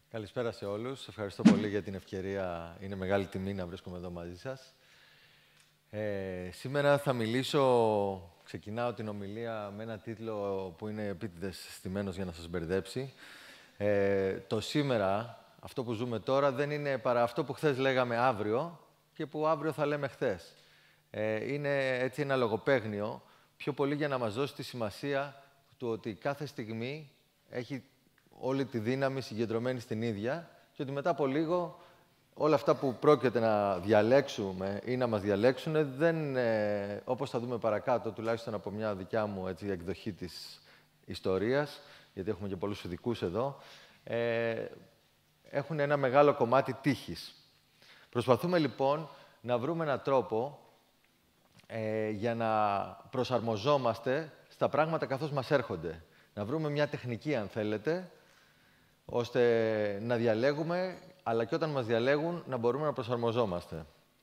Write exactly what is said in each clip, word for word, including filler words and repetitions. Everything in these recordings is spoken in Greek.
Καλησπέρα σε όλους. Ευχαριστώ πολύ για την ευκαιρία. Είναι μεγάλη τιμή να βρίσκομαι εδώ μαζί σας. Ε, σήμερα θα μιλήσω, ξεκινάω την ομιλία με ένα τίτλο που είναι επίτηδες στημένος για να σας μπερδέψει. Ε, το σήμερα, αυτό που ζούμε τώρα, δεν είναι παρά αυτό που χθες λέγαμε αύριο και που αύριο θα λέμε χθες. Ε, είναι έτσι ένα λογοπαίγνιο, πιο πολύ για να μας δώσει τη σημασία του ότι κάθε στιγμή έχει όλη τη δύναμη συγκεντρωμένη στην ίδια και ότι μετά από λίγο όλα αυτά που πρόκειται να διαλέξουμε ή να μας διαλέξουν, δεν, ε, όπως θα δούμε παρακάτω, τουλάχιστον από μια δικιά μου έτσι, εκδοχή της ιστορίας, γιατί έχουμε και πολλούς ειδικούς εδώ, ε, έχουν ένα μεγάλο κομμάτι τύχης. Προσπαθούμε λοιπόν να βρούμε έναν τρόπο ε, για να προσαρμοζόμαστε στα πράγματα καθώς μας έρχονται. Να βρούμε μια τεχνική, αν θέλετε, ώστε να διαλέγουμε, αλλά και όταν μας διαλέγουν, να μπορούμε να προσαρμοζόμαστε.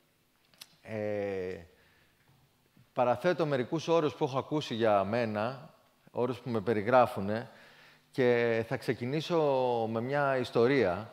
Ε, παραθέτω μερικούς όρους που έχω ακούσει για μένα, όρους που με περιγράφουν, και θα ξεκινήσω με μια ιστορία,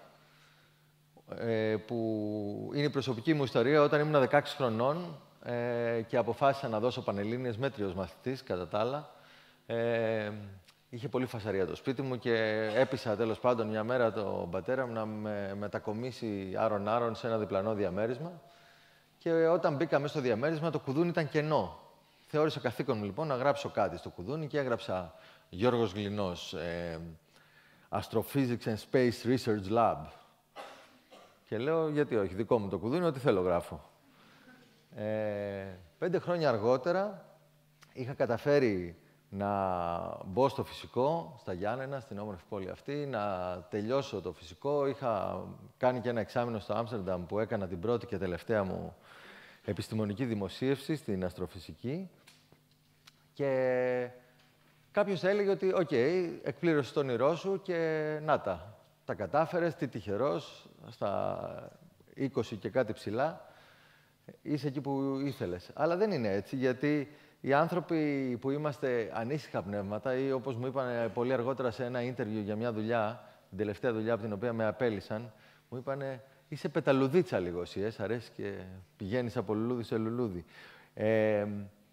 ε, που είναι η προσωπική μου ιστορία όταν ήμουν δεκαέξι χρονών ε, και αποφάσισα να δώσω πανελλήνιες, μέτριος μαθητής, κατά τα άλλα. Ε, Είχε πολύ φασαρία το σπίτι μου και έπεισα τέλος πάντων μια μέρα τον πατέρα μου να με μετακομίσει άρον-άρον σε ένα διπλανό διαμέρισμα. Και όταν μπήκα μέσα στο διαμέρισμα, το κουδούνι ήταν κενό. Θεώρησα καθήκον μου λοιπόν να γράψω κάτι στο κουδούνι και έγραψα Γιώργος Γλινός, ε, Astrophysics and Space Research Lab. Και λέω, γιατί όχι, δικό μου το κουδούνι, ό,τι θέλω γράφω. Ε, πέντε χρόνια αργότερα είχα καταφέρει να μπω στο φυσικό, στα Γιάννενα, στην όμορφη πόλη αυτή, να τελειώσω το φυσικό. Είχα κάνει και ένα εξάμηνο στο Άμστερνταμ που έκανα την πρώτη και τελευταία μου επιστημονική δημοσίευση στην αστροφυσική. Και κάποιος έλεγε ότι, οκ, okay, εκπλήρωσες το όνειρό σου και να τα, τα κατάφερες, τι τυχερός, στα είκοσι και κάτι ψηλά, είσαι εκεί που ήθελες. Αλλά δεν είναι έτσι, γιατί οι άνθρωποι που είμαστε ανήσυχα πνεύματα ή όπως μου είπαν πολύ αργότερα σε ένα interview για μια δουλειά, την τελευταία δουλειά από την οποία με απέλυσαν, μου είπαν είσαι πεταλουδίτσα λίγο εσύ, ε, σ' αρέσει και πηγαίνεις από λουλούδι σε λουλούδι. Ε,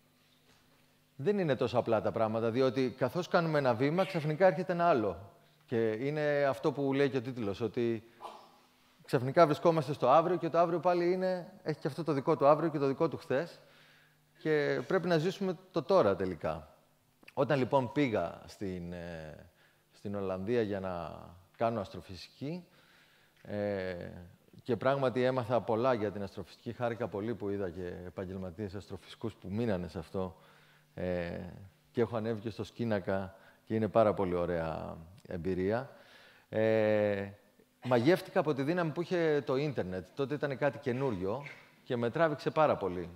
δεν είναι τόσο απλά τα πράγματα, διότι καθώς κάνουμε ένα βήμα, ξαφνικά έρχεται ένα άλλο. Και είναι αυτό που λέει και ο τίτλος, ότι ξαφνικά βρισκόμαστε στο αύριο και το αύριο πάλι είναι, έχει και αυτό το δικό του αύριο και το δικό του χθες. Και πρέπει να ζήσουμε το τώρα τελικά. Όταν λοιπόν πήγα στην, ε, στην Ολλανδία για να κάνω αστροφυσική ε, και πράγματι έμαθα πολλά για την αστροφυσική, χάρηκα πολύ που είδα και επαγγελματίες αστροφυσικούς που μείνανε σε αυτό ε, και έχω ανέβει και στο Σκίνακα και είναι πάρα πολύ ωραία εμπειρία. Ε, μαγεύτηκα από τη δύναμη που είχε το ίντερνετ. Τότε ήταν κάτι καινούριο και με τράβηξε πάρα πολύ.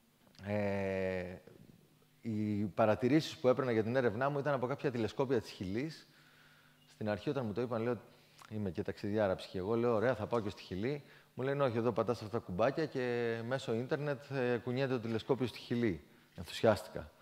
Ε, οι παρατηρήσεις που έπαιρνα για την έρευνά μου ήταν από κάποια τηλεσκόπια της Χιλής. Στην αρχή, όταν μου το είπαν, λέω, είμαι και ταξιδιάρα ψυχή. Εγώ λέω, ωραία, θα πάω και στη Χιλή. Μου λένε, όχι, εδώ πατάς αυτά τα κουμπάκια και μέσω ίντερνετ ε, κουνιέται το τηλεσκόπιο στη Χιλή. Ενθουσιάστηκα.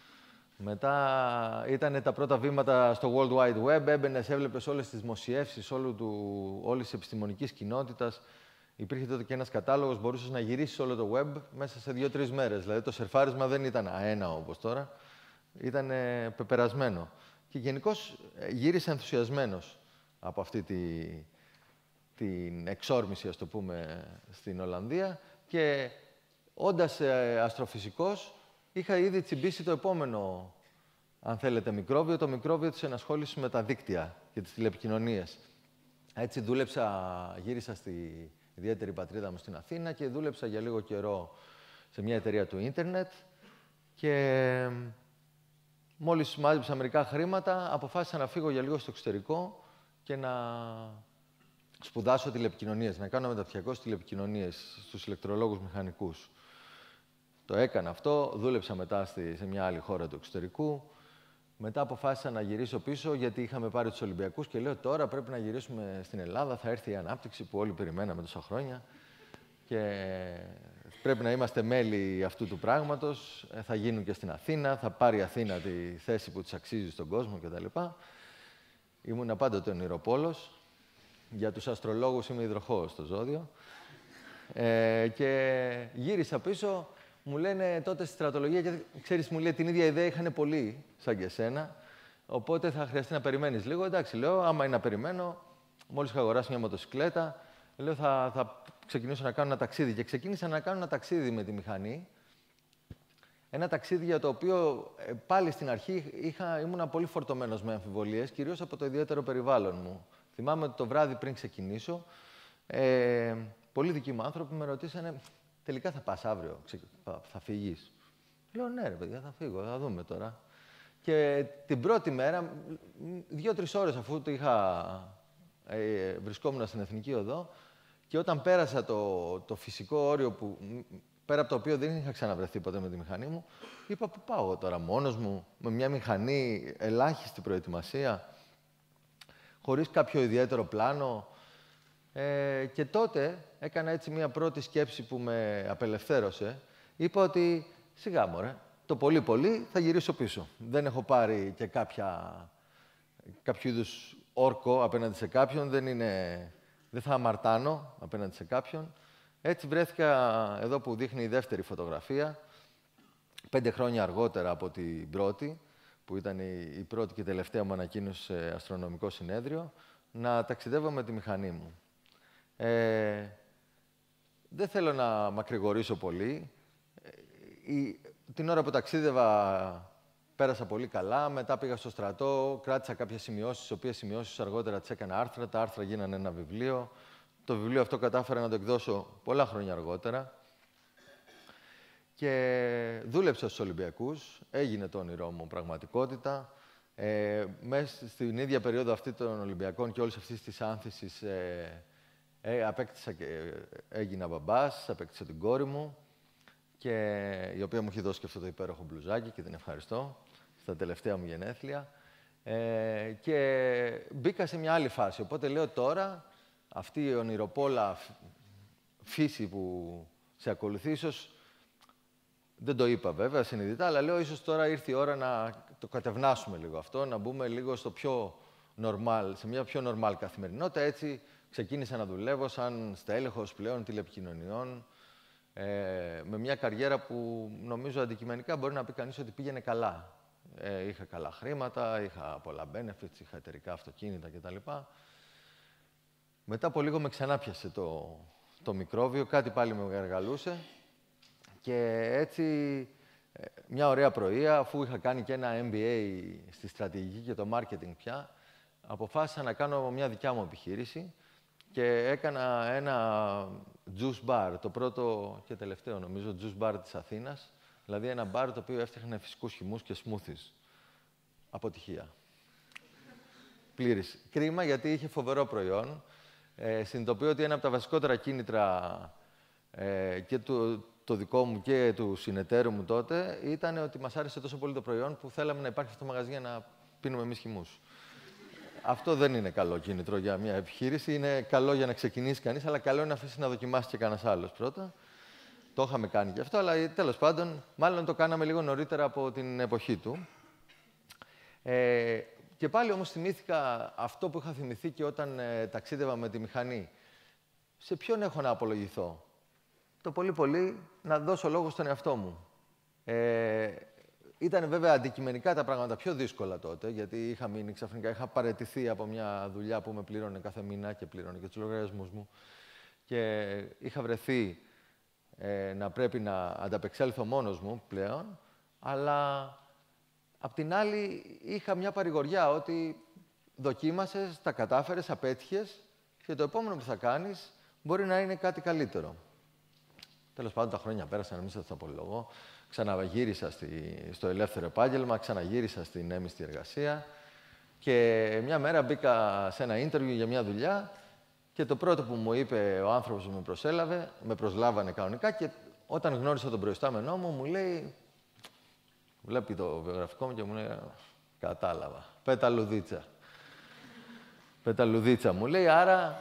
Μετά ήταν τα πρώτα βήματα στο World Wide Web. Έμπαινες, έβλεπες όλες τις δημοσιεύσεις όλης της επιστημονικής κοινότητας. Υπήρχε τότε και ένας κατάλογος, μπορούσες να γυρίσεις όλο το web μέσα σε δύο-τρεις μέρες. Δηλαδή, το σερφάρισμα δεν ήταν αέναο όπως τώρα, ήταν ε, πεπερασμένο. Και γενικώς ε, γύρισα ενθουσιασμένος από αυτή τη, την εξόρμηση, ας το πούμε, στην Ολλανδία. Και όντας ε, αστροφυσικός, είχα ήδη τσιμπήσει το επόμενο, αν θέλετε, μικρόβιο, το μικρόβιο της ενασχόλησης με τα δίκτυα και τις τηλεπικοινωνίες. Έτσι δούλεψα, γύρισα στη ιδιαίτερη πατρίδα μου στην Αθήνα και δούλεψα για λίγο καιρό σε μια εταιρεία του ίντερνετ και μόλις μάζεψα μερικά χρήματα, αποφάσισα να φύγω για λίγο στο εξωτερικό και να σπουδάσω τηλεπικοινωνίες, να κάνω μεταπτυχιακές τηλεπικοινωνίες στους ηλεκτρολόγους μηχανικούς. Το έκανα αυτό, δούλεψα μετά στη, σε μια άλλη χώρα του εξωτερικού. Μετά αποφάσισα να γυρίσω πίσω, γιατί είχαμε πάρει τους Ολυμπιακούς και λέω τώρα πρέπει να γυρίσουμε στην Ελλάδα, θα έρθει η ανάπτυξη που όλοι περιμέναμε τόσα χρόνια και πρέπει να είμαστε μέλη αυτού του πράγματος, θα γίνουν και στην Αθήνα, θα πάρει η Αθήνα τη θέση που της αξίζει στον κόσμο κτλ. Ήμουν πάντοτε ονειροπόλος Για τους αστρολόγους είμαι υδροχόος στο ζώδιο. Ε, και γύρισα πίσω, μου λένε τότε στη στρατολογία, γιατί ξέρεις, μου λέει την ίδια ιδέα είχαν πολλοί, σαν και εσένα, οπότε θα χρειαστεί να περιμένεις λίγο. Εντάξει, λέω, άμα είναι να περιμένω, μόλις είχα αγοράσει μια μοτοσυκλέτα, λέω, θα, θα ξεκινήσω να κάνω ένα ταξίδι. Και ξεκίνησα να κάνω ένα ταξίδι με τη μηχανή. Ένα ταξίδι για το οποίο ε, πάλι στην αρχή είχα, ήμουνα πολύ φορτωμένος με αμφιβολίες, κυρίως από το ιδιαίτερο περιβάλλον μου. Θυμάμαι ότι το βράδυ πριν ξεκινήσω, ε, πολλοί δικοί μου άνθρωποι με ρωτήσανε, τελικά θα πας αύριο, θα, θα φύγεις. Λέω, ναι ρε παιδιά, θα φύγω, θα δούμε τώρα. Και την πρώτη μέρα, δύο-τρεις ώρες αφού το είχα, ε, βρισκόμουν στην Εθνική Οδό, και όταν πέρασα το, το φυσικό όριο, που, πέρα από το οποίο δεν είχα ξαναβρεθεί ποτέ με τη μηχανή μου, είπα, πού πάω εγώ τώρα, μόνος μου, με μια μηχανή, ελάχιστη προετοιμασία, χωρίς κάποιο ιδιαίτερο πλάνο. Ε, και τότε έκανα έτσι μια πρώτη σκέψη που με απελευθέρωσε. Είπα ότι σιγά μωρέ, το πολύ πολύ θα γυρίσω πίσω. Δεν έχω πάρει και κάποια, κάποιο είδους όρκο απέναντι σε κάποιον, δεν, είναι, δεν θα αμαρτάνω απέναντι σε κάποιον. Έτσι βρέθηκα εδώ που δείχνει η δεύτερη φωτογραφία, πέντε χρόνια αργότερα από την πρώτη, που ήταν η, η πρώτη και τελευταία μου ανακοίνωση σε αστρονομικό συνέδριο, να ταξιδεύω με τη μηχανή μου. Ε, δεν θέλω να μακρηγορήσω πολύ. Ε, η, την ώρα που ταξίδευα πέρασα πολύ καλά, μετά πήγα στο στρατό, κράτησα κάποιες σημειώσεις, τις οποίες σημειώσεις αργότερα τις έκανα άρθρα, τα άρθρα γίνανε ένα βιβλίο. Το βιβλίο αυτό κατάφερα να το εκδώσω πολλά χρόνια αργότερα. Και δούλεψα στους Ολυμπιακούς, έγινε το όνειρό μου πραγματικότητα. Ε, μέσα στην ίδια περίοδο αυτή των Ολυμπιακών και όλης αυτής της άνθησης, ε, ε, απέκτησα και έγινα μπαμπάς, απέκτησα την κόρη μου, και, η οποία μου έχει δώσει και αυτό το υπέροχο μπλουζάκι και την ευχαριστώ, στα τελευταία μου γενέθλια. Ε, και μπήκα σε μια άλλη φάση, οπότε λέω τώρα, αυτή η ονειροπόλα φύση που σε ακολουθεί, ίσως, δεν το είπα βέβαια συνειδητά, αλλά λέω ίσως τώρα ήρθε η ώρα να το κατευνάσουμε λίγο αυτό, να μπούμε λίγο στο πιο normal, σε μια πιο normal καθημερινότητα. Έτσι ξεκίνησα να δουλεύω σαν στέλεχος πλέον τηλεπικοινωνιών, ε, με μια καριέρα που νομίζω αντικειμενικά μπορεί να πει κανείς ότι πήγαινε καλά. Ε, είχα καλά χρήματα, είχα πολλά benefits, είχα εταιρικά αυτοκίνητα κτλ. Μετά από λίγο με ξανάπιασε το, το μικρόβιο, κάτι πάλι με γαργαλούσε. Και έτσι, μια ωραία πρωία, αφού είχα κάνει και ένα εμ μπι έι στη στρατηγική και το marketing πια, αποφάσισα να κάνω μια δικιά μου επιχείρηση και έκανα ένα juice bar, το πρώτο και τελευταίο, νομίζω, juice bar της Αθήνας. Δηλαδή ένα bar το οποίο έφτιαχνε φυσικούς χυμούς και smoothies. Αποτυχία. Πλήρης. Κρίμα, γιατί είχε φοβερό προϊόν. Ε, συνειδητοποιώ ότι ένα από τα βασικότερα κίνητρα ε, και του, το δικό μου και του συνεταίρου μου τότε ήταν ότι μας άρεσε τόσο πολύ το προϊόν που θέλαμε να υπάρχει στο μαγαζί για να πίνουμε εμείς χυμούς. Αυτό δεν είναι καλό κίνητρο για μια επιχείρηση. Είναι καλό για να ξεκινήσει κανείς, αλλά καλό είναι να αφήσει να δοκιμάσει και κανένας άλλος πρώτα. Το είχαμε κάνει και αυτό, αλλά τέλος πάντων, μάλλον το κάναμε λίγο νωρίτερα από την εποχή του. Ε, και πάλι όμως θυμήθηκα αυτό που είχα θυμηθεί και όταν ε, ταξίδευα με τη μηχανή. Σε ποιον έχω να απολογηθώ? Το πολύ πολύ να δώσω λόγο στον εαυτό μου. Ε, ήταν βέβαια αντικειμενικά τα πράγματα πιο δύσκολα τότε, γιατί είχα μείνει ξαφνικά, είχα παραιτηθεί από μια δουλειά που με πλήρωνε κάθε μήνα και πλήρωνε και τους λογαριασμούς μου. Και είχα βρεθεί ε, να πρέπει να ανταπεξέλθω μόνος μου πλέον, αλλά απ' την άλλη είχα μια παρηγοριά ότι δοκίμασες, τα κατάφερες, απέτυχες και το επόμενο που θα κάνεις μπορεί να είναι κάτι καλύτερο. Τέλος πάντων, τα χρόνια πέρασαν, μην σας τα απολογώ. Ξαναγύρισα στη, στο ελεύθερο επάγγελμα, ξαναγύρισα στην έμιστη εργασία και μια μέρα μπήκα σε ένα interview για μια δουλειά και το πρώτο που μου είπε ο άνθρωπος που με προσέλαβε, με προσλάβανε κανονικά και όταν γνώρισα τον προϊστάμενό μου, μου λέει, βλέπει το βιογραφικό μου και μου λέει, κατάλαβα, πεταλουδίτσα. Πεταλουδίτσα μου λέει, άρα,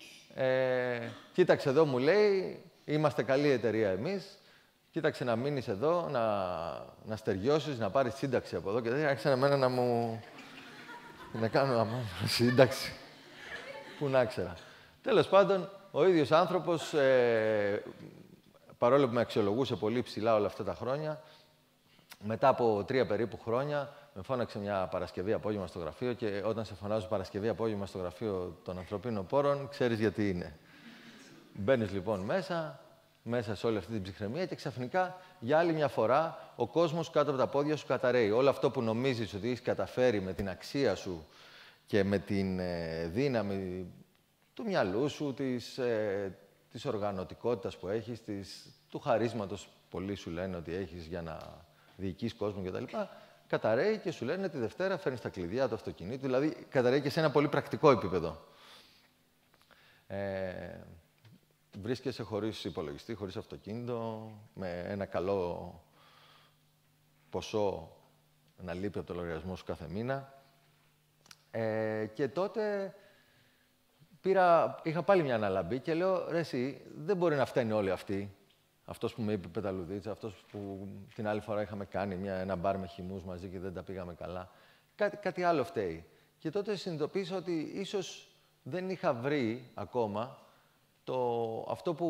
ε, κοίταξε εδώ, μου λέει, είμαστε καλή εταιρεία εμείς. Κοίταξε να μείνεις εδώ, να, να στεριώσεις, να πάρεις σύνταξη από εδώ και δεν άρχισε εμένα να μου... να κάνω να... σύνταξη. Πού να ξέρα. Τέλος πάντων, ο ίδιος άνθρωπος, ε, παρόλο που με αξιολογούσε πολύ ψηλά όλα αυτά τα χρόνια, μετά από τρία περίπου χρόνια, με φώναξε μια Παρασκευή απόγευμα στο γραφείο και όταν σε φωνάζω Παρασκευή απόγευμα στο γραφείο των ανθρωπίνων πόρων, ξέρεις γιατί είναι. Μπαίνεις λοιπόν μέσα, μέσα σε όλη αυτή την ψυχραιμία και ξαφνικά για άλλη μια φορά ο κόσμος κάτω από τα πόδια σου καταραίει. Όλο αυτό που νομίζεις ότι έχεις καταφέρει με την αξία σου και με την ε, δύναμη του μυαλού σου, της, ε, της οργανωτικότητας που έχεις, της, του χαρίσματος πολλοί σου λένε ότι έχεις για να διοικείς κόσμο κτλ. Καταραίει και σου λένε τη Δευτέρα φέρνεις τα κλειδιά του αυτοκινήτου, δηλαδή καταραίει και σε ένα πολύ πρακτικό επίπεδο. Ε, βρίσκεσαι χωρίς υπολογιστή, χωρίς αυτοκίνητο, με ένα καλό ποσό να λείπει από το λογαριασμό σου κάθε μήνα. Ε, και τότε πήρα, είχα πάλι μια αναλαμπή και λέω, ρε εσύ, δεν μπορεί να φταίνει όλοι αυτοί. Αυτός που με είπε πεταλουδίτσα, αυτός που την άλλη φορά είχαμε κάνει μια, ένα μπαρ με χυμούς μαζί και δεν τα πήγαμε καλά. Κάτι, κάτι άλλο φταίει. Και τότε συνειδητοποίησα ότι ίσως δεν είχα βρει ακόμα το, αυτό που,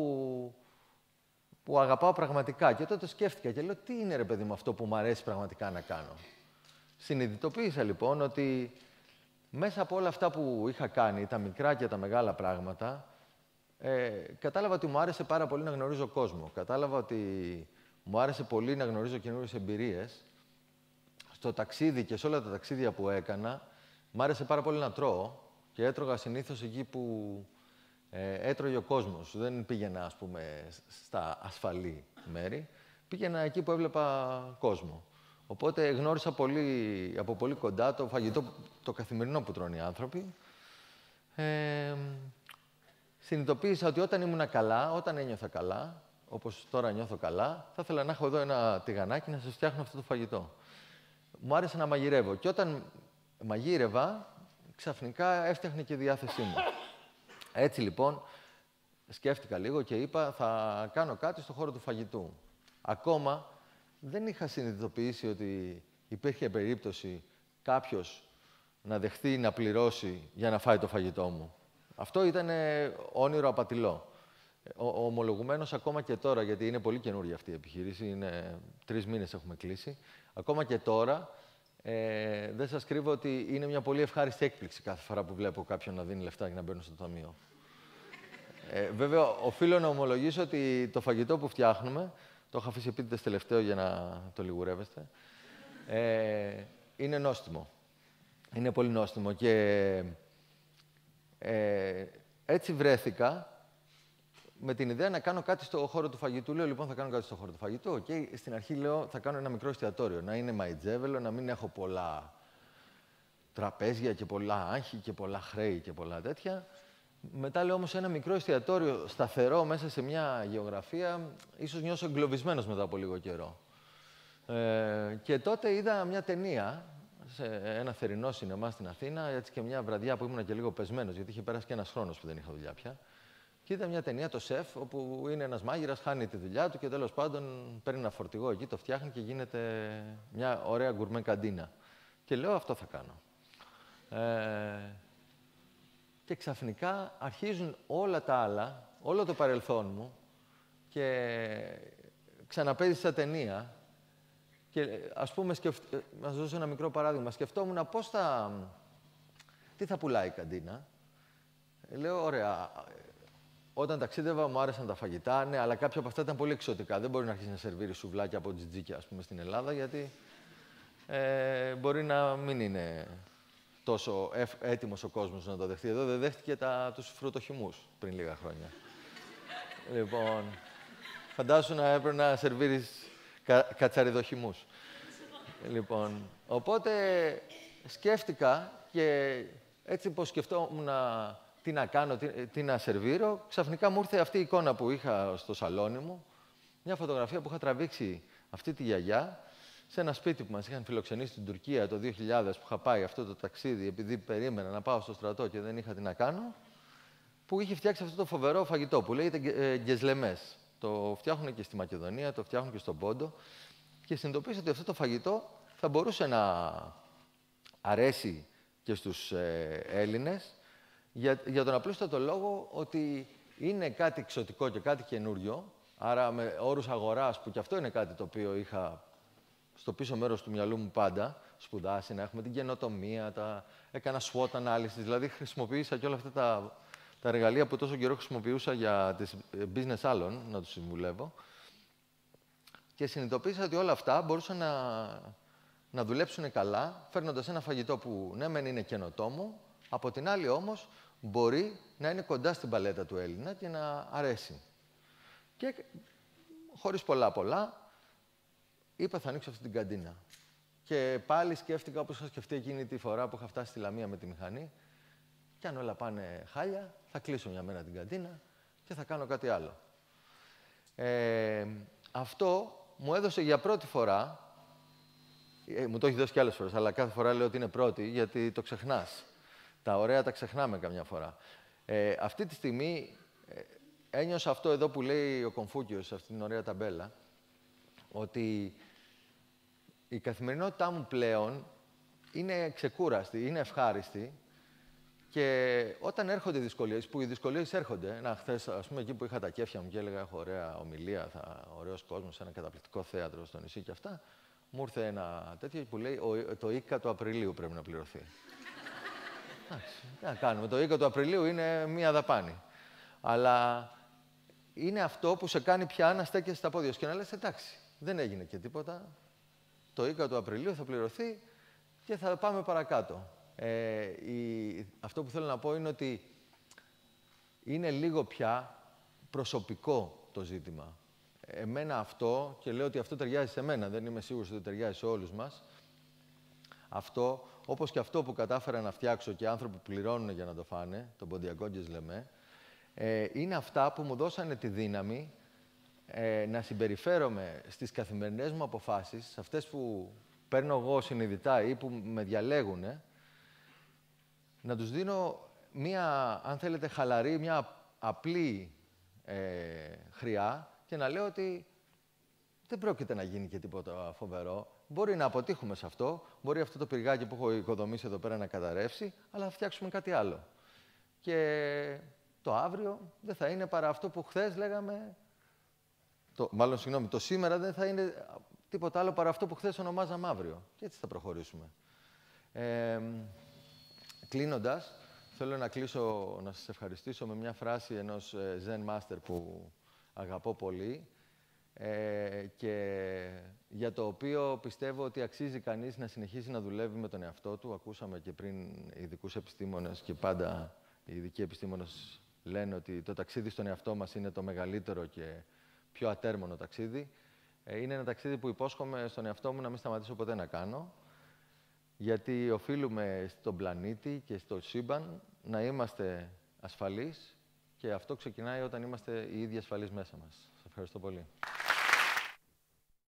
που αγαπάω πραγματικά. Και τότε σκέφτηκα και λέω, τι είναι ρε παιδί μου αυτό που μου αρέσει πραγματικά να κάνω. Συνειδητοποίησα λοιπόν ότι μέσα από όλα αυτά που είχα κάνει, τα μικρά και τα μεγάλα πράγματα, ε, κατάλαβα ότι μου άρεσε πάρα πολύ να γνωρίζω κόσμο. Κατάλαβα ότι μου άρεσε πολύ να γνωρίζω καινούριες εμπειρίες. Στο ταξίδι και σε όλα τα ταξίδια που έκανα, μου άρεσε πάρα πολύ να τρώω και έτρωγα συνήθως εκεί που ε, έτρωγε ο κόσμος. Δεν πήγαινα, ας πούμε, στα ασφαλή μέρη. Πήγαινα εκεί που έβλεπα κόσμο. Οπότε γνώρισα πολύ, από πολύ κοντά το φαγητό, το καθημερινό που τρώνε οι άνθρωποι. Ε, συνειδητοποίησα ότι όταν ήμουν καλά, όταν ένιωθα καλά, όπως τώρα νιώθω καλά, θα ήθελα να έχω εδώ ένα τηγανάκι να σας φτιάχνω αυτό το φαγητό. Μου άρεσε να μαγειρεύω και όταν μαγείρευα, ξαφνικά έφτιαχνε και η διάθεσή μου. Έτσι λοιπόν, σκέφτηκα λίγο και είπα θα κάνω κάτι στον χώρο του φαγητού. Ακόμα δεν είχα συνειδητοποιήσει ότι υπήρχε περίπτωση κάποιος να δεχθεί να πληρώσει για να φάει το φαγητό μου. Αυτό ήταν όνειρο απατηλό. Ο, ο ομολογουμένος ακόμα και τώρα, γιατί είναι πολύ καινούργια αυτή η επιχείρηση, είναι τρεις μήνες έχουμε κλείσει, ακόμα και τώρα ε, δεν σας κρύβω ότι είναι μια πολύ ευχάριστη έκπληξη κάθε φορά που βλέπω κάποιον να δίνει λεφτά για να μπαίνουν στο ταμείο. Ε, βέβαια, οφείλω να ομολογήσω ότι το φαγητό που φτιάχνουμε, το έχω αφήσει επίτηδες τελευταίο για να το λιγουρεύεστε, ε, είναι νόστιμο. Είναι πολύ νόστιμο και ε, έτσι βρέθηκα με την ιδέα να κάνω κάτι στο χώρο του φαγητού. Λέω, λοιπόν, θα κάνω κάτι στο χώρο του φαγητού. Και στην αρχή λέω, θα κάνω ένα μικρό εστιατόριο. Να είναι μαϊτζέβελο, να μην έχω πολλά τραπέζια και πολλά άγχη και πολλά χρέη και πολλά τέτοια. Μετά λέω όμως ένα μικρό εστιατόριο σταθερό μέσα σε μια γεωγραφία, ίσως νιώσω εγκλωβισμένος μετά από λίγο καιρό. Ε, και τότε είδα μια ταινία σε ένα θερινό σινεμά στην Αθήνα, έτσι και μια βραδιά που ήμουν και λίγο πεσμένος, γιατί είχε περάσει και ένας χρόνος που δεν είχα δουλειά πια. Και είδα μια ταινία, το Σεφ, όπου είναι ένας μάγειρας, χάνει τη δουλειά του και τέλος πάντων παίρνει ένα φορτηγό εκεί, το φτιάχνει και γίνεται μια ωραία γκουρμέ καντίνα. Και λέω, αυτό θα κάνω. Ε, και ξαφνικά αρχίζουν όλα τα άλλα, όλο το παρελθόν μου και ξαναπέδησα ταινία. Και ας πούμε, σκεφ... να σας δώσω ένα μικρό παράδειγμα. Σκεφτόμουν πώς θα... τι θα πουλάει η καντίνα. Λέω, ωραία, όταν ταξίδευα μου άρεσαν τα φαγητά, ναι, αλλά κάποια από αυτά ήταν πολύ εξωτικά. Δεν μπορεί να αρχίσει να σερβίρει σουβλάκια από τζιτζίκια, ας πούμε, στην Ελλάδα, γιατί ε, μπορεί να μην είναι τόσο έτοιμος ο κόσμος να το δεχτεί. Εδώ δεν δέχτηκε τα, τους φρουτοχυμούς πριν λίγα χρόνια. Λοιπόν, φαντάσου να έπρεπε να σερβίρεις κα, κατσαριδοχυμούς. Λοιπόν, οπότε σκέφτηκα και έτσι πως σκεφτόμουν τι να κάνω, τι, τι να σερβίρω, ξαφνικά μου ήρθε αυτή η εικόνα που είχα στο σαλόνι μου, μια φωτογραφία που είχα τραβήξει αυτή τη γιαγιά σε ένα σπίτι που μας είχαν φιλοξενήσει στην Τουρκία το δύο χιλιάδες, που είχα πάει αυτό το ταξίδι επειδή περίμενα να πάω στο στρατό και δεν είχα τι να κάνω, που είχε φτιάξει αυτό το φοβερό φαγητό που λέγεται γκεσλεμές. Το φτιάχνουν και στη Μακεδονία, το φτιάχνουν και στον Πόντο και συνειδητοποίησα ότι αυτό το φαγητό θα μπορούσε να αρέσει και στους ε, Έλληνες, Για, για τον απλούστατο λόγο ότι είναι κάτι εξωτικό και κάτι καινούριο, άρα με όρους αγοράς, που και αυτό είναι κάτι το οποίο είχα στο πίσω μέρος του μυαλού μου πάντα, σπουδάσει, να έχουμε την καινοτομία, τα... έκανα SWOT ανάλυση, δηλαδή χρησιμοποίησα και όλα αυτά τα, τα εργαλεία που τόσο καιρό χρησιμοποιούσα για τις business άλλων, να τους συμβουλεύω. Και συνειδητοποίησα ότι όλα αυτά μπορούσαν να, να δουλέψουν καλά, φέρνοντας ένα φαγητό που ναι, μεν είναι καινοτόμο, από την άλλη όμως μπορεί να είναι κοντά στην παλέτα του Έλληνα και να αρέσει. Και χωρίς πολλά πολλά, είπα θα ανοίξω αυτή την καντίνα. Και πάλι σκέφτηκα όπως είχα σκεφτεί εκείνη τη φορά που είχα φτάσει στη Λαμία με τη μηχανή. Και αν όλα πάνε χάλια, θα κλείσω μια μέρα την καντίνα και θα κάνω κάτι άλλο. Ε, αυτό μου έδωσε για πρώτη φορά, ε, μου το έχει δώσει και άλλες φορές, αλλά κάθε φορά λέω ότι είναι πρώτη, γιατί το ξεχνάς. Τα ωραία τα ξεχνάμε καμιά φορά. Ε, αυτή τη στιγμή ε, ένιωσα αυτό εδώ που λέει ο Κομφούκιος, αυτή την ωραία ταμπέλα, ότι η καθημερινότητά μου πλέον είναι ξεκούραστη, είναι ευχάριστη και όταν έρχονται δυσκολίες, που οι δυσκολίες έρχονται, να χθες, ας πούμε, εκεί που είχα τα κέφια μου και έλεγα έχω ωραία ομιλία, θα, ωραίος κόσμος, ένα καταπληκτικό θέατρο στο νησί και αυτά, μου ήρθε ένα τέτοιο που λέει το ΙΚΑ του Απριλίου πρέπει να πληρωθεί. Εντάξει, τι να κάνουμε, το ΙΚΑ του Απριλίου είναι μία δαπάνη. Αλλά είναι αυτό που σε κάνει πια να στέκεσαι στα πόδια σου και να λες εντάξει, δεν έγινε και τίποτα. Το ΙΚΑ του Απριλίου θα πληρωθεί και θα πάμε παρακάτω. Ε, η... Αυτό που θέλω να πω είναι ότι είναι λίγο πια προσωπικό το ζήτημα. Εμένα αυτό, και λέω ότι αυτό ταιριάζει σε μένα, δεν είμαι σίγουρος ότι ταιριάζει σε όλους μας, αυτό, όπως και αυτό που κατάφερα να φτιάξω και άνθρωποι πληρώνουν για να το φάνε, τον Ποντιακόγκες λέμε, ε, είναι αυτά που μου δώσανε τη δύναμη ε, να συμπεριφέρομαι στις καθημερινές μου αποφάσεις, σε αυτές που παίρνω εγώ συνειδητά ή που με διαλέγουν, να τους δίνω μία, αν θέλετε, χαλαρή, μία απλή ε, χρειά και να λέω ότι δεν πρόκειται να γίνει και τίποτα φοβερό. Μπορεί να αποτύχουμε σε αυτό, μπορεί αυτό το πυργάκι που έχω οικοδομήσει εδώ πέρα να καταρρεύσει, αλλά θα φτιάξουμε κάτι άλλο. Και το αύριο δεν θα είναι παρά αυτό που χθες λέγαμε, το, μάλλον συγγνώμη, το σήμερα δεν θα είναι τίποτα άλλο παρά αυτό που χθες ονομάζαμε αύριο. Και έτσι θα προχωρήσουμε. Ε, κλείνοντας, θέλω να κλείσω, να σας ευχαριστήσω με μια φράση ενός Zen Master που αγαπώ πολύ, Ε, και για το οποίο πιστεύω ότι αξίζει κανείς να συνεχίσει να δουλεύει με τον εαυτό του. Ακούσαμε και πριν ειδικούς επιστήμονες και πάντα οι ειδικοί επιστήμονες λένε ότι το ταξίδι στον εαυτό μας είναι το μεγαλύτερο και πιο ατέρμονο ταξίδι. Ε, είναι ένα ταξίδι που υπόσχομαι στον εαυτό μου να μην σταματήσω ποτέ να κάνω, γιατί οφείλουμε στον πλανήτη και στο σύμπαν να είμαστε ασφαλείς και αυτό ξεκινάει όταν είμαστε οι ίδιοι ασφαλείς μέσα μας. Σας ευχαριστώ πολύ.